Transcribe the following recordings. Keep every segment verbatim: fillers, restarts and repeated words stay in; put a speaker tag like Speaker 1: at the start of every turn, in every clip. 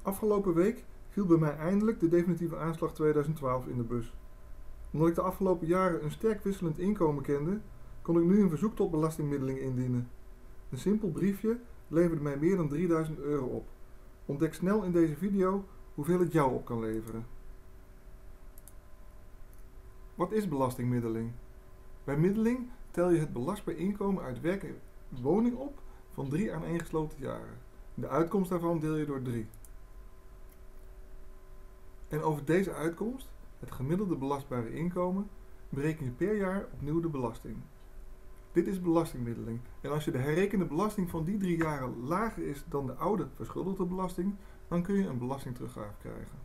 Speaker 1: Afgelopen week viel bij mij eindelijk de definitieve aanslag tweeduizend twaalf in de bus. Omdat ik de afgelopen jaren een sterk wisselend inkomen kende, kon ik nu een verzoek tot belastingmiddeling indienen. Een simpel briefje leverde mij meer dan drieduizend euro op. Ontdek snel in deze video hoeveel het jou op kan leveren. Wat is belastingmiddeling? Bij middeling tel je het belastbaar inkomen uit werk en woning op van drie aaneengesloten jaren. De uitkomst daarvan deel je door drie. En over deze uitkomst, het gemiddelde belastbare inkomen, bereken je per jaar opnieuw de belasting. Dit is belastingmiddeling en als je de herrekende belasting van die drie jaren lager is dan de oude verschuldigde belasting, dan kun je een belastingteruggave krijgen.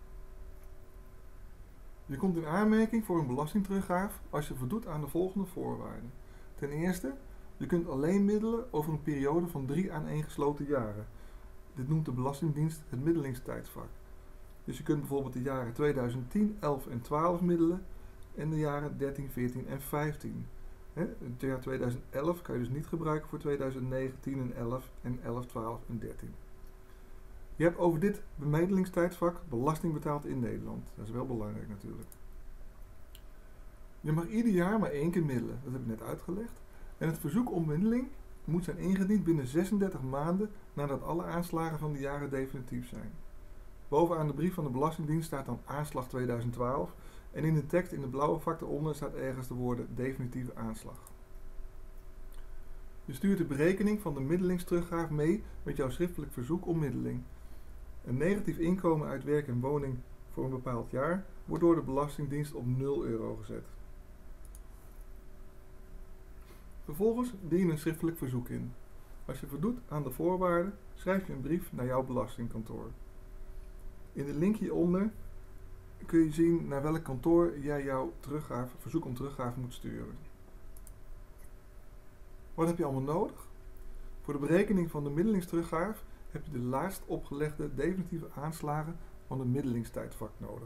Speaker 1: Je komt in aanmerking voor een belastingteruggave als je voldoet aan de volgende voorwaarden. Ten eerste, je kunt alleen middelen over een periode van drie aaneengesloten jaren. Dit noemt de Belastingdienst het middelingstijdsvak. Dus je kunt bijvoorbeeld de jaren tweeduizend tien, elf en twaalf middelen en de jaren dertien, veertien en vijftien. Het jaar tweeduizend elf kan je dus niet gebruiken voor tweeduizend negen, tien en elf en elf, twaalf en dertien. Je hebt over dit bemiddelingstijdsvak belasting betaald in Nederland. Dat is wel belangrijk natuurlijk. Je mag ieder jaar maar één keer middelen, dat heb ik net uitgelegd. En het verzoek om middeling moet zijn ingediend binnen zesendertig maanden nadat alle aanslagen van de jaren definitief zijn. Bovenaan de brief van de Belastingdienst staat dan aanslag tweeduizend twaalf en in de tekst in de blauwe vak eronder staat ergens de woorden definitieve aanslag. Je stuurt de berekening van de middelingsteruggave mee met jouw schriftelijk verzoek om middeling. Een negatief inkomen uit werk en woning voor een bepaald jaar wordt door de Belastingdienst op nul euro gezet. Vervolgens dien je een schriftelijk verzoek in. Als je voldoet aan de voorwaarden, schrijf je een brief naar jouw belastingkantoor. In de link hieronder kun je zien naar welk kantoor jij jouw teruggave, verzoek om teruggave moet sturen. Wat heb je allemaal nodig? Voor de berekening van de middelingsteruggave heb je de laatst opgelegde definitieve aanslagen van het middelingstijdvak nodig.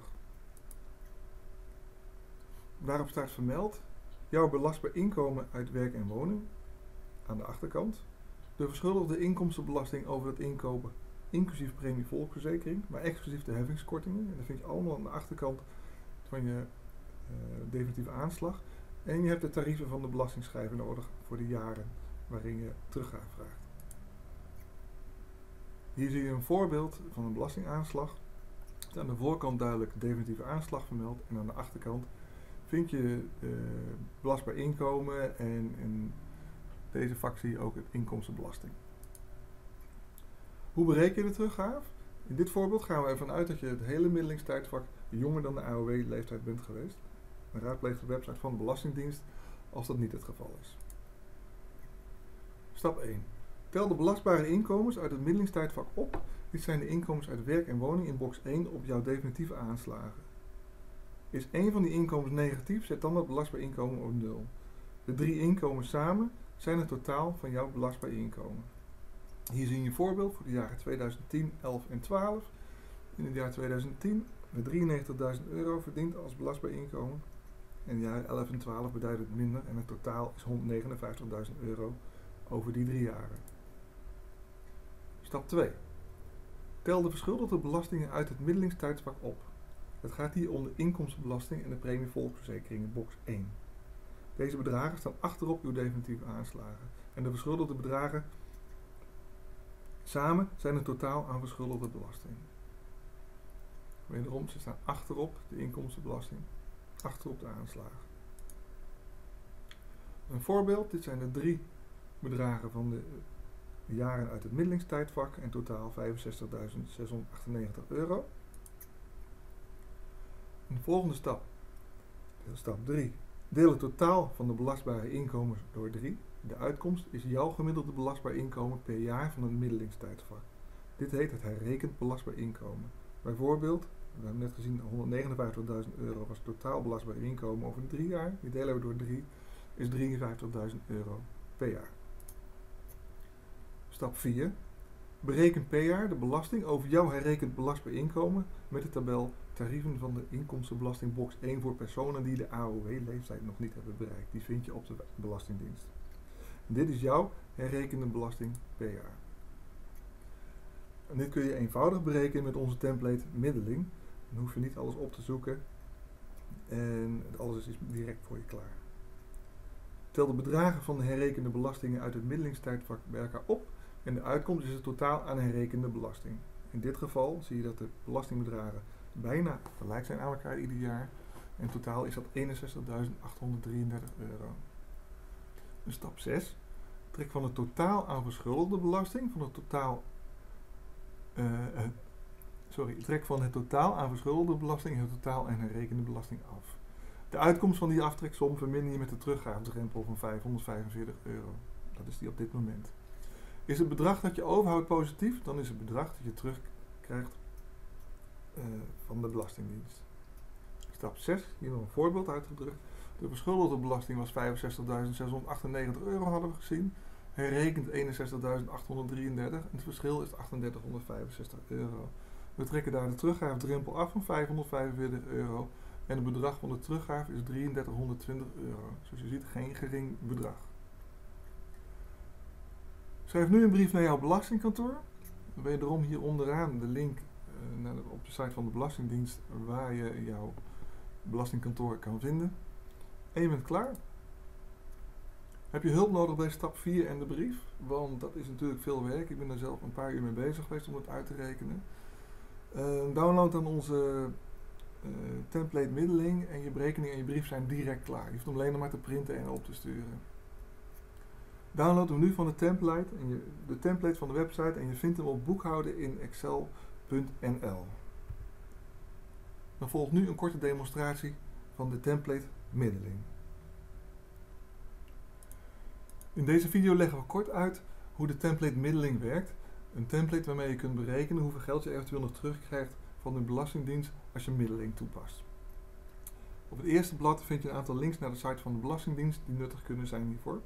Speaker 1: Daarop staat vermeld jouw belastbaar inkomen uit werk en woning aan de achterkant, de verschuldigde inkomstenbelasting over het inkomen inclusief premie volksverzekering, maar exclusief de heffingskortingen. En dat vind je allemaal aan de achterkant van je uh, definitieve aanslag. En je hebt de tarieven van de belastingschrijver nodig voor de jaren waarin je teruggave vraagt. Hier zie je een voorbeeld van een belastingaanslag. Er is aan de voorkant duidelijk de definitieve aanslag vermeld en aan de achterkant vind je uh, belastbaar inkomen en in deze vak zie je ook het inkomstenbelasting. Hoe bereken je de teruggave? In dit voorbeeld gaan we ervan uit dat je het hele middelingstijdvak jonger dan de A O W-leeftijd bent geweest. En raadpleeg de website van de Belastingdienst als dat niet het geval is. Stap één. Tel de belastbare inkomens uit het middelingstijdvak op. Dit zijn de inkomens uit werk en woning in box één op jouw definitieve aanslagen. Is één van die inkomens negatief, zet dan dat belastbaar inkomen op nul. De drie inkomens samen zijn het totaal van jouw belastbaar inkomen. Hier zie je een voorbeeld voor de jaren tweeduizend tien, elf en twaalf. In het jaar tweeduizend tien werd drieënnegentigduizend euro verdiend als belastbaar inkomen. En in de jaren elf en twaalf beduidend minder en het totaal is honderdnegenenvijftigduizend euro over die drie jaren. Stap twee. Tel de verschuldigde belastingen uit het middelingstijdsvak op. Het gaat hier om de inkomstenbelasting en de premie volksverzekering in box één. Deze bedragen staan achterop uw definitieve aanslagen. En de verschuldigde bedragen samen zijn het totaal aan verschuldigde belasting. Wederom, ze staan achterop de inkomstenbelasting, achterop de aanslagen. Een voorbeeld, dit zijn de drie bedragen van de jaren uit het middelingstijdvak en totaal vijfenzestigduizend zeshonderdachtennegentig euro. De volgende stap, stap drie. Deel het totaal van de belastbare inkomens door drie. De uitkomst is jouw gemiddelde belastbaar inkomen per jaar van het middelingstijdvak. Dit heet het herrekend belastbaar inkomen. Bijvoorbeeld, we hebben net gezien honderdnegenenvijftigduizend euro was totaal belastbaar inkomen over de drie jaar. Die delen we door drie, is drieënvijftigduizend euro per jaar. Stap vier. Bereken per jaar de belasting over jouw herrekend belastbaar inkomen met de tabel tarieven van de inkomstenbelasting box één voor personen die de A O W-leeftijd nog niet hebben bereikt. Die vind je op de Belastingdienst. Dit is jouw herrekende belasting per jaar. En dit kun je eenvoudig berekenen met onze template middeling. Dan hoef je niet alles op te zoeken en alles is direct voor je klaar. Tel de bedragen van de herrekende belastingen uit het middelingstijdvak bij elkaar op en de uitkomst is het totaal aan herrekende belasting. In dit geval zie je dat de belastingbedragen bijna gelijk zijn aan elkaar ieder jaar. En in totaal is dat eenenzestigduizend achthonderddrieëndertig euro. Dus stap zes. Trek van het totaal aan verschuldigde belasting van het totaal uh, uh, sorry, trek van het totaal aan verschuldigde belasting het totaal aan herrekende belasting af. De uitkomst van die aftreksom verminder je met de teruggaafdrempel van vijfhonderdvijfenveertig euro. Dat is die op dit moment. Is het bedrag dat je overhoudt positief, dan is het bedrag dat je terugkrijgt uh, van de Belastingdienst. Stap zes, hier nog een voorbeeld uitgedrukt. De verschuldigde belasting was vijfenzestigduizend zeshonderdachtennegentig euro hadden we gezien. Herrekend eenenzestigduizend achthonderddrieëndertig en het verschil is drieduizend euro. We trekken daar de teruggaafdrempel af van vijfhonderdvijfenveertig euro en het bedrag van de teruggave is drieduizend driehonderdtwintig euro. Zoals je ziet geen gering bedrag. Schrijf nu een brief naar jouw belastingkantoor. Wederom hier onderaan de link uh, naar de, op de site van de Belastingdienst waar je jouw belastingkantoor kan vinden. En je bent klaar. Heb je hulp nodig bij stap vier en de brief? Want dat is natuurlijk veel werk. Ik ben er zelf een paar uur mee bezig geweest om het uit te rekenen. Uh, download dan onze uh, template middeling en je berekening en je brief zijn direct klaar. Je hoeft hem alleen nog maar te printen en op te sturen. Download hem nu van de template, en je, de template van de website en je vindt hem op boekhouden in excel punt n l. Dan volgt nu een korte demonstratie van de template middeling. In deze video leggen we kort uit hoe de template middeling werkt. Een template waarmee je kunt berekenen hoeveel geld je eventueel nog terugkrijgt van de Belastingdienst als je middeling toepast. Op het eerste blad vind je een aantal links naar de site van de Belastingdienst die nuttig kunnen zijn hiervoor.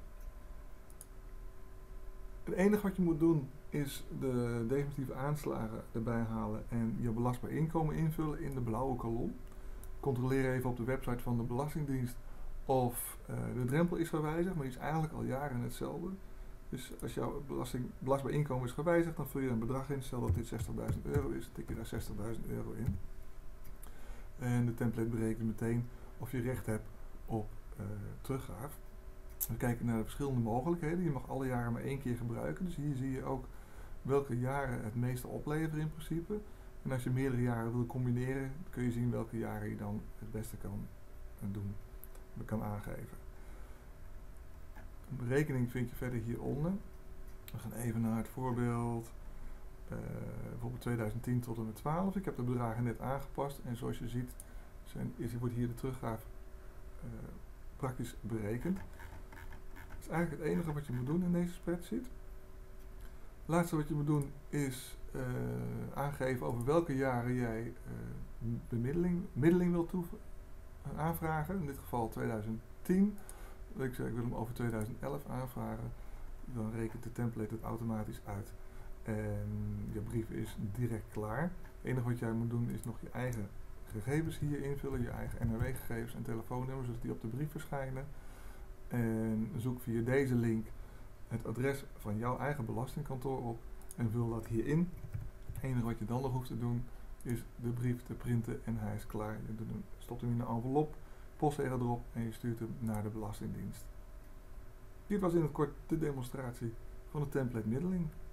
Speaker 1: Het enige wat je moet doen is de definitieve aanslagen erbij halen en je belastbaar inkomen invullen in de blauwe kolom. Controleer even op de website van de Belastingdienst of uh, de drempel is gewijzigd, maar die is eigenlijk al jaren hetzelfde. Dus als jouw belasting, belastbaar inkomen is gewijzigd, dan vul je een bedrag in. Stel dat dit zestigduizend euro is, tik je daar zestigduizend euro in. En de template berekent meteen of je recht hebt op uh, teruggaaf. We kijken naar de verschillende mogelijkheden. Je mag alle jaren maar één keer gebruiken. Dus hier zie je ook welke jaren het meeste opleveren in principe. En als je meerdere jaren wil combineren, kun je zien welke jaren je dan het beste kan doen, kan aangeven. Een berekening vind je verder hieronder. We gaan even naar het voorbeeld, uh, bijvoorbeeld tweeduizend tien tot en met twaalf. Ik heb de bedragen net aangepast en zoals je ziet zijn, is, wordt hier de teruggaaf uh, praktisch berekend. Dat is eigenlijk het enige wat je moet doen in deze spreadsheet. Het laatste wat je moet doen is uh, aangeven over welke jaren jij uh, bemiddeling middeling wil toe, uh, aanvragen. In dit geval tweeduizend tien. Ik zeg, ik wil hem over tweeduizend elf aanvragen. Dan rekent de template het automatisch uit. En je brief is direct klaar. Het enige wat jij moet doen is nog je eigen gegevens hier invullen. Je eigen N R W-gegevens en telefoonnummer, zodat die op de brief verschijnen. En zoek via deze link het adres van jouw eigen belastingkantoor op en vul dat hierin. Het enige wat je dan nog hoeft te doen is de brief te printen en hij is klaar. Je stopt hem in een envelop, postzegel erop en je stuurt hem naar de Belastingdienst. Dit was in het kort de demonstratie van de template middeling.